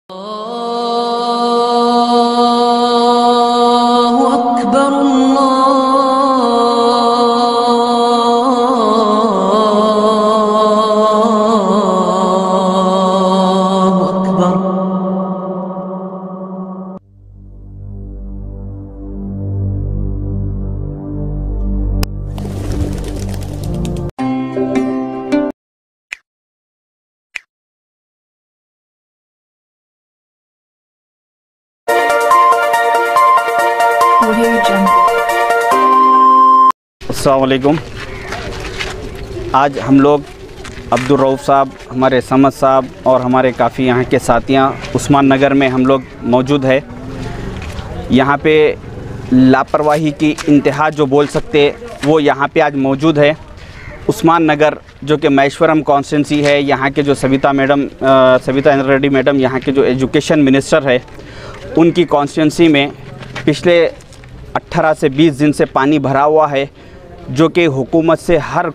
अल्लाहु अकबर, अल्लाहु अकबर। अस्सलाम वालेकुम। आज हम लोग अब्दुल रऊफ़ साहब, हमारे समद साहब और हमारे काफ़ी यहाँ के साथियाँ उस्मान नगर में हम लोग मौजूद है। यहाँ पे लापरवाही की इंतहा जो बोल सकते वो यहाँ पे आज मौजूद है। उस्मान नगर जो कि महेश्वरम कॉन्स्टिट्यूंसी है, यहाँ के जो सविता इंद्रा रेड्डी मैडम यहाँ के जो एजुकेशन मिनिस्टर है, उनकी कॉन्स्टिट्यूंसी में पिछले 18 से 20 दिन से पानी भरा हुआ है, जो कि हुकूमत से हर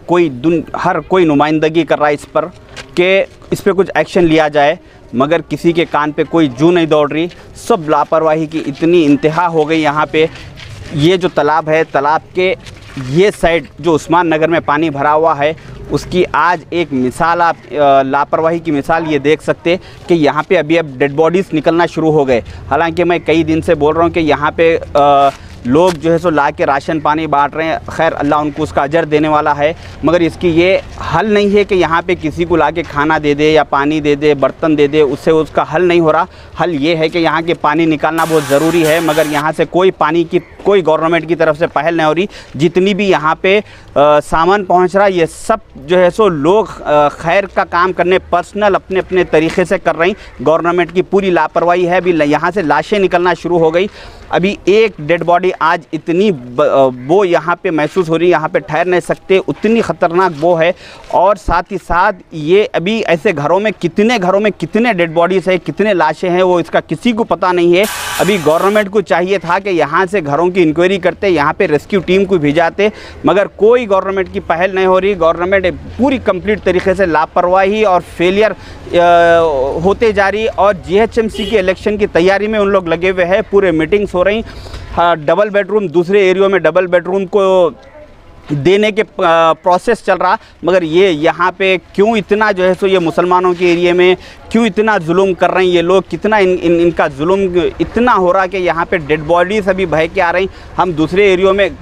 कोई नुमाइंदगी कर रहा है इस पर कि इस पर कुछ एक्शन लिया जाए, मगर किसी के कान पे कोई जू नहीं दौड़ रही। सब लापरवाही की इतनी इंतहा हो गई। यहाँ पे ये जो तालाब है, तालाब के ये साइड जो उस्मान नगर में पानी भरा हुआ है, उसकी आज एक मिसाल आप लापरवाही की मिसाल ये देख सकते कि यहाँ पे अभी अब डेड बॉडीज़ निकलना शुरू हो गए। हालांकि मैं कई दिन से बोल रहा हूँ कि यहाँ पे लोग जो है सो ला के राशन पानी बांट रहे हैं। खैर अल्लाह उनको उसका अजर देने वाला है, मगर इसकी ये हल नहीं है कि यहाँ पे किसी को ला के खाना दे दे या पानी दे दे, बर्तन दे दे, उससे उसका हल नहीं हो रहा। हल ये है कि यहाँ के पानी निकालना बहुत ज़रूरी है, मगर यहाँ से कोई पानी की कोई गवर्नमेंट की तरफ से पहल नहीं हो रही। जितनी भी यहाँ पे सामान पहुँच रहा है, ये सब जो है सो लोग खैर का काम करने पर्सनल अपने अपने तरीक़े से कर रही। गवर्नमेंट की पूरी लापरवाही है। अभी यहाँ से लाशें निकलना शुरू हो गई। अभी एक डेड बॉडी आज इतनी वो यहाँ पे महसूस हो रही है, यहाँ पे ठहर नहीं सकते, उतनी ख़तरनाक वो है। और साथ ही साथ ये अभी ऐसे घरों में कितने डेड बॉडीज़ है, कितने लाशें हैं, वो इसका किसी को पता नहीं है। अभी गवर्नमेंट को चाहिए था कि यहाँ से घरों की इंक्वायरी करते, यहाँ पे रेस्क्यू टीम को भेजाते, मगर कोई गवर्नमेंट की पहल नहीं हो रही। गवर्नमेंट पूरी कंप्लीट तरीके से लापरवाही और फेलियर होते जा रही। और GHMC के इलेक्शन की तैयारी में उन लोग लगे हुए हैं, पूरे मीटिंग्स हो रही। हाँ, डबल बेडरूम दूसरे एरियो में डबल बेडरूम को देने के प्रोसेस चल रहा, मगर ये यहाँ पे क्यों इतना जो है सो ये मुसलमानों के एरिया में क्यों इतना जुल्म कर रहे हैं ये लोग, कितना इनका जुल्म इतना हो रहा कि यहाँ पे डेड बॉडीज़ अभी बह के आ रही। हम दूसरे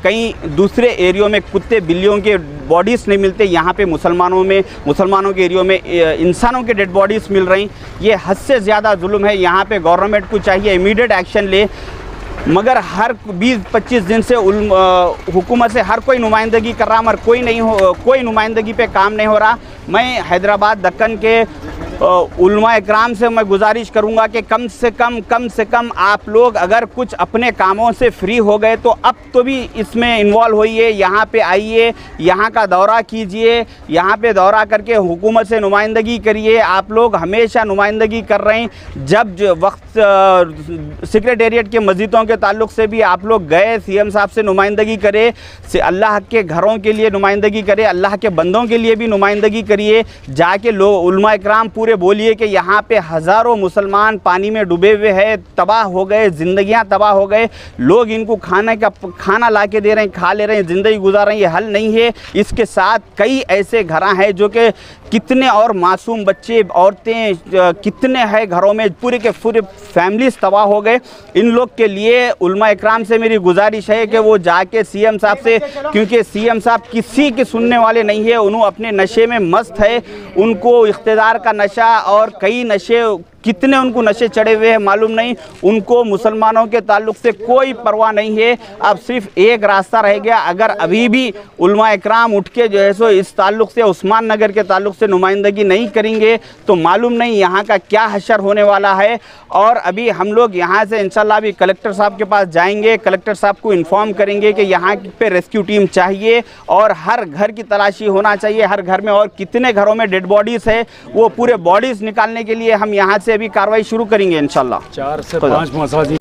एरियो में कुत्ते बिल्लियों के बॉडीज़ नहीं मिलते, यहाँ पे मुसलमानों के एरियो में इंसानों के डेड बॉडीज़ मिल रही। ये हद से ज़्यादा जुल्म है। यहाँ पे गवर्नमेंट को चाहिए इमीडिएट एक्शन ले, मगर हर 20-25 दिन से हुकूमत से हर कोई नुमाइंदगी कर रहा, मगर कोई नुमाइंदगी पे काम नहीं हो रहा। मैं हैदराबाद दक्कन के उलमा इकराम से मैं गुजारिश करूंगा कि कम से कम आप लोग अगर कुछ अपने कामों से फ्री हो गए तो अब तो भी इसमें इन्वॉल्व होइए, यहाँ पे आइए, यहाँ का दौरा कीजिए, यहाँ पे दौरा करके हुकूमत से नुमाइंदगी करिए। आप लोग हमेशा नुमाइंदगी कर रहे हैं। जब वक्त सेक्रेटेरिएट के मस्जिदों के ताल्लुक़ से भी आप लोग गए, CM साहब से नुमाइंदगी करे, अल्लाह के घरों के लिए नुमाइंदगी करे, अल्लाह के बंदों के लिए भी नुमाइंदगी करिए। जाके लोग उलमा इकराम पूरे बोलिए कि यहाँ पे हज़ारों मुसलमान पानी में डूबे हुए हैं, तबाह हो गए, ज़िंदगियाँ तबाह हो गए। लोग इनको खाना ला के दे रहे हैं, खा ले रहे हैं, ज़िंदगी गुजार रहे हैं। ये हल नहीं है। इसके साथ कई ऐसे घर हैं जो कि कितने और मासूम बच्चे, औरतें कितने हैं घरों में, पूरे के पूरे फैमिलीज तबाह हो गए। इन लोग के लिए उलमा इकराम से मेरी गुजारिश है कि वो जाके CM साहब से, क्योंकि CM साहब किसी के सुनने वाले नहीं है, उन्होंने अपने नशे में मस्त है। उनको इख्तिदार का नशा और कई नशे, कितने उनको नशे चढ़े हुए हैं मालूम नहीं। उनको मुसलमानों के ताल्लुक़ से कोई परवाह नहीं है। अब सिर्फ एक रास्ता रह गया, अगर अभी भी उलमा इकराम उठ के जो है सो इस ताल्लुक़ से, उस्मान नगर के ताल्लुक़ से नुमाइंदगी नहीं करेंगे तो मालूम नहीं यहाँ का क्या हशर होने वाला है। और अभी हम लोग यहाँ से इंशाल्लाह भी कलेक्टर साहब के पास जाएंगे, कलेक्टर साहब को इन्फॉर्म करेंगे कि यहाँ पे रेस्क्यू टीम चाहिए और हर घर की तलाशी होना चाहिए, हर घर में। और कितने घरों में डेड बॉडीज़ है, वो पूरे बॉडीज़ निकालने के लिए हम यहाँ से अभी कार्रवाई शुरू करेंगे इंशाल्लाह। 4 से 5 मसाजिद